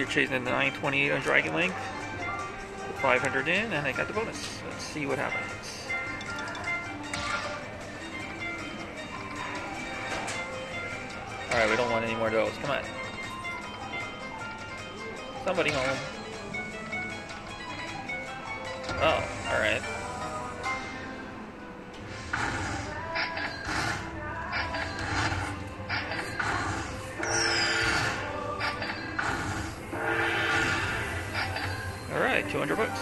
you're chasing the 928 on Dragon Link. 500 in, and I got the bonus. Let's see what happens. Alright, we don't want any more of those. Come on. Somebody home. Oh, alright. Alright, 200 bucks.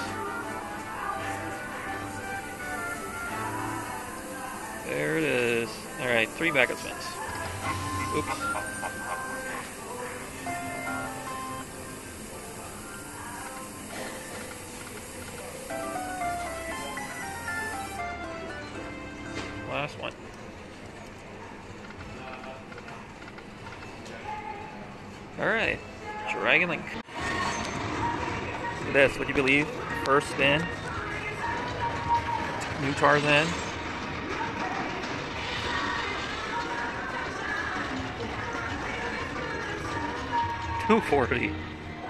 There it is. Alright, 3 backup spins. Oops. Last one. Alright, Dragon Link. Look at this, would you believe? First spin. New Tarzan. $240.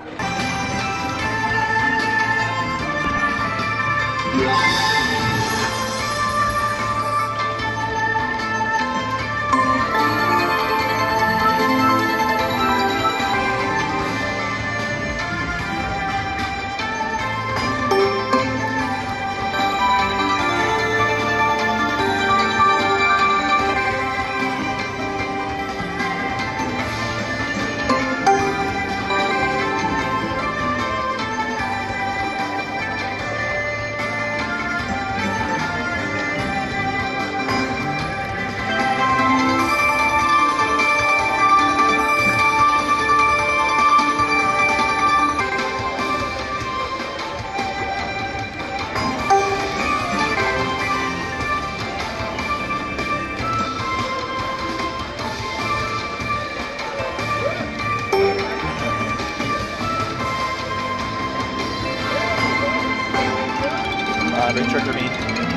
Don't trigger me.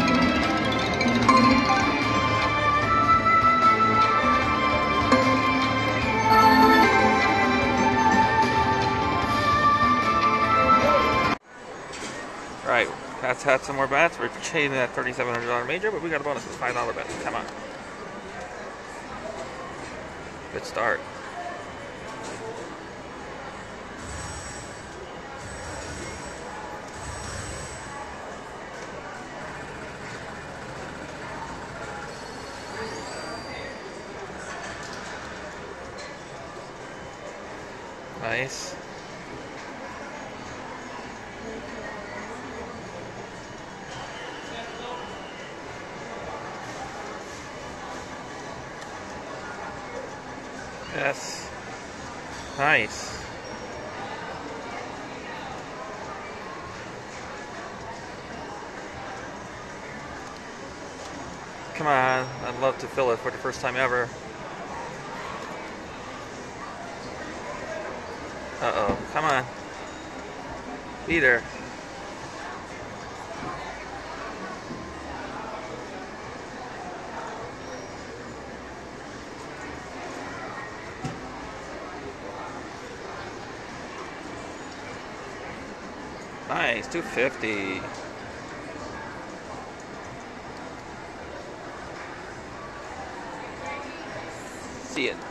Alright, Pat's had some more bats. We're chasing that $3,700 major, but we got a bonus of $5 bets. Come on. Good start. Nice. Yes. Nice. Come on. I'd love to fill it for the first time ever. Uh-oh, come on. Be there. Nice, 250. See it.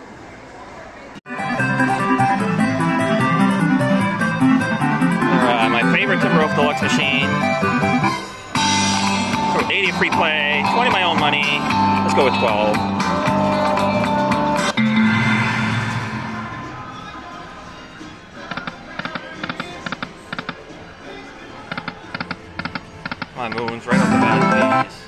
My favorite Timber Wolf Deluxe machine. 80 free play, 20 my own money. Let's go with 12. My moon's right off the bat, please.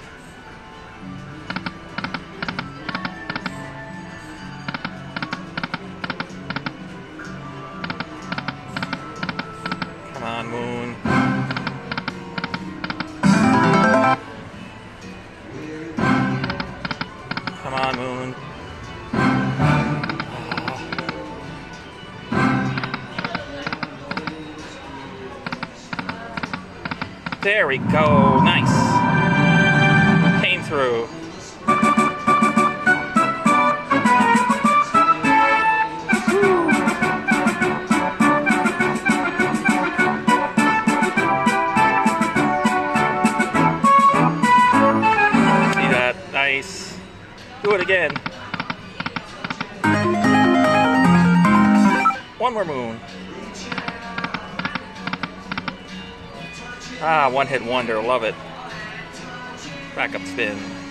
Come on, moon. Come on, moon. There we go. Nice. Came through. One more moon. Ah, one hit wonder. Love it. Back up spin.